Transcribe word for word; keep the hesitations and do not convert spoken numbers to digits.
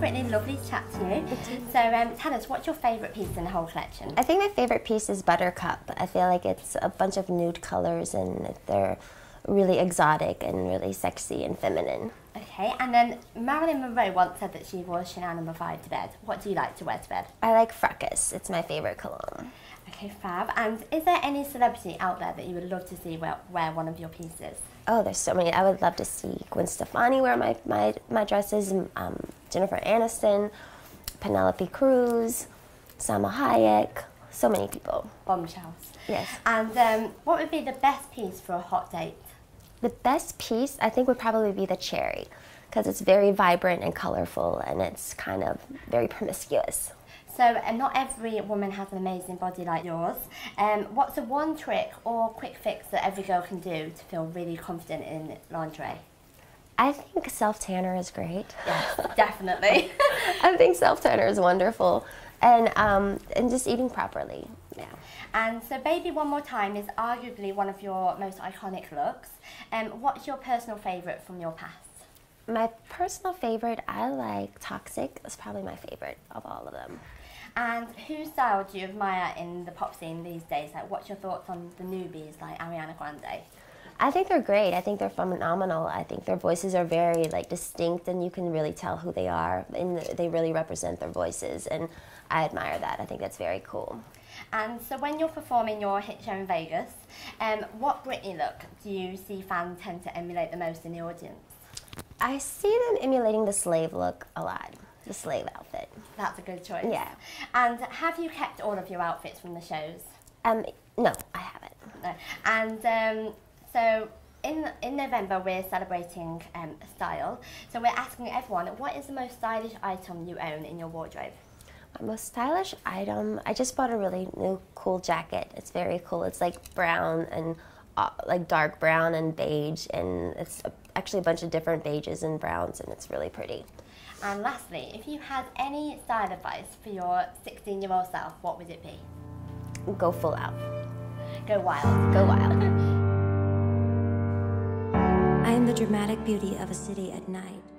Brittany, lovely to chat to you. So um, tell us, what's your favourite piece in the whole collection? I think my favourite piece is Buttercup. I feel like it's a bunch of nude colours and they're really exotic and really sexy and feminine. Okay, and then Marilyn Monroe once said that she wore Chanel number five to bed. What do you like to wear to bed? I like Fracas. It's my favourite cologne. Okay, fab. And is there any celebrity out there that you would love to see wear, wear one of your pieces? Oh, there's so many. I would love to see Gwen Stefani wear my, my, my dresses, um, Jennifer Aniston, Penelope Cruz, Salma Hayek, so many people. Bombshells. Yes. And um, what would be the best piece for a hot date? The best piece, I think, would probably be the cherry, because it's very vibrant and colorful, and it's kind of very promiscuous. So, uh, not every woman has an amazing body like yours. Um, what's the one trick or quick fix that every girl can do to feel really confident in lingerie? I think self-tanner is great. Yes, definitely. I think self-tanner is wonderful, and um, and just eating properly. Yeah. And so Baby One More Time is arguably one of your most iconic looks. Um, what's your personal favourite from your past? My personal favourite, I like Toxic. It's probably my favourite of all of them. And whose style do you admire in the pop scene these days? Like, what's your thoughts on the newbies like Ariana Grande? I think they're great. I think they're phenomenal. I think their voices are very like distinct, and you can really tell who they are, and they really represent their voices, and I admire that. I think that's very cool. And so when you're performing your hit show in Vegas, um, what Britney look do you see fans tend to emulate the most in the audience? I see them emulating the slave look a lot, the slave outfit. That's a good choice. Yeah. And have you kept all of your outfits from the shows? Um, no, I haven't. No. And um, so in in November we're celebrating um, style. So we're asking everyone, what is the most stylish item you own in your wardrobe? My most stylish item, I just bought a really new cool jacket. It's very cool. It's like brown and uh, like dark brown and beige, and it's a, actually a bunch of different beiges and browns, and it's really pretty. And lastly, if you had any style advice for your sixteen-year-old self, what would it be? Go full out. Go wild. Go wild. I am the dramatic beauty of a city at night.